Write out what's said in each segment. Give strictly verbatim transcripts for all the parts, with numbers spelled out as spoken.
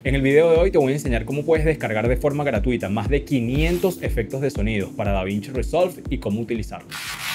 En el video de hoy te voy a enseñar cómo puedes descargar de forma gratuita más de quinientos efectos de sonido para DaVinci Resolve y cómo utilizarlos.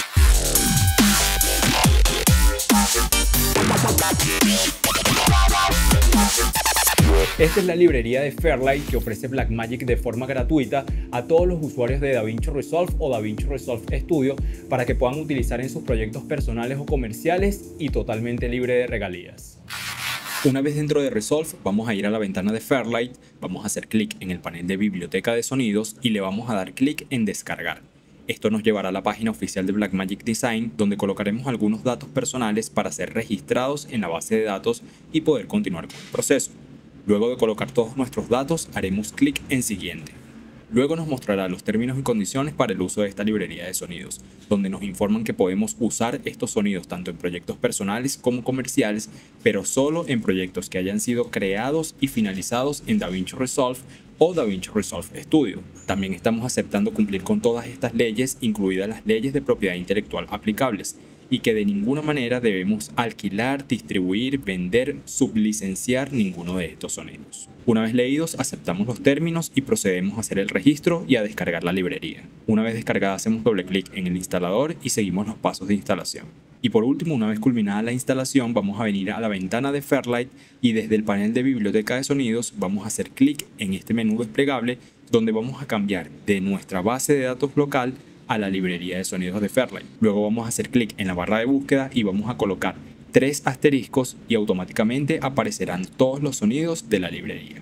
Esta es la librería de Fairlight que ofrece Blackmagic de forma gratuita a todos los usuarios de DaVinci Resolve o DaVinci Resolve Studio para que puedan utilizar en sus proyectos personales o comerciales y totalmente libre de regalías. Una vez dentro de Resolve, vamos a ir a la ventana de Fairlight, vamos a hacer clic en el panel de biblioteca de sonidos y le vamos a dar clic en descargar. Esto nos llevará a la página oficial de Blackmagic Design, donde colocaremos algunos datos personales para ser registrados en la base de datos y poder continuar con el proceso. Luego de colocar todos nuestros datos, haremos clic en siguiente. Luego nos mostrará los términos y condiciones para el uso de esta librería de sonidos, donde nos informan que podemos usar estos sonidos tanto en proyectos personales como comerciales, pero solo en proyectos que hayan sido creados y finalizados en DaVinci Resolve o DaVinci Resolve Studio. También estamos aceptando cumplir con todas estas leyes, incluidas las leyes de propiedad intelectual aplicables, y que de ninguna manera debemos alquilar, distribuir, vender, sublicenciar ninguno de estos sonidos. Una vez leídos, aceptamos los términos y procedemos a hacer el registro y a descargar la librería. Una vez descargada, hacemos doble clic en el instalador y seguimos los pasos de instalación. Y por último, una vez culminada la instalación, vamos a venir a la ventana de Fairlight y desde el panel de biblioteca de sonidos vamos a hacer clic en este menú desplegable donde vamos a cambiar de nuestra base de datos local a la librería de sonidos de Fairlight. Luego vamos a hacer clic en la barra de búsqueda y vamos a colocar tres asteriscos y automáticamente aparecerán todos los sonidos de la librería.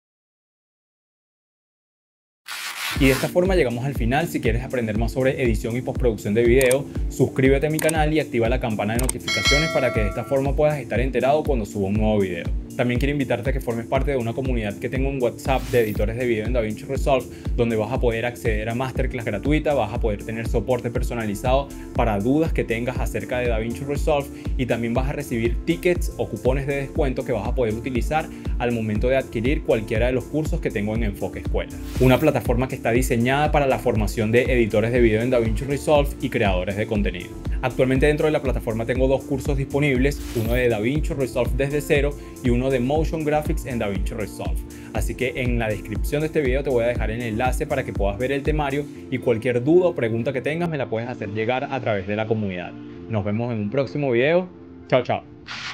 Y de esta forma llegamos al final. Si quieres aprender más sobre edición y postproducción de video, suscríbete a mi canal y activa la campana de notificaciones para que de esta forma puedas estar enterado cuando suba un nuevo video. También quiero invitarte a que formes parte de una comunidad que tengo en WhatsApp de editores de video en DaVinci Resolve, donde vas a poder acceder a masterclass gratuita, vas a poder tener soporte personalizado para dudas que tengas acerca de DaVinci Resolve y también vas a recibir tickets o cupones de descuento que vas a poder utilizar al momento de adquirir cualquiera de los cursos que tengo en Enfoque Escuela. Una plataforma que está diseñada para la formación de editores de video en DaVinci Resolve y creadores de contenido. Actualmente dentro de la plataforma tengo dos cursos disponibles, uno de DaVinci Resolve desde cero y uno de Motion Graphics en DaVinci Resolve. Así que en la descripción de este video te voy a dejar el enlace para que puedas ver el temario y cualquier duda o pregunta que tengas me la puedes hacer llegar a través de la comunidad. Nos vemos en un próximo video. Chao, chao.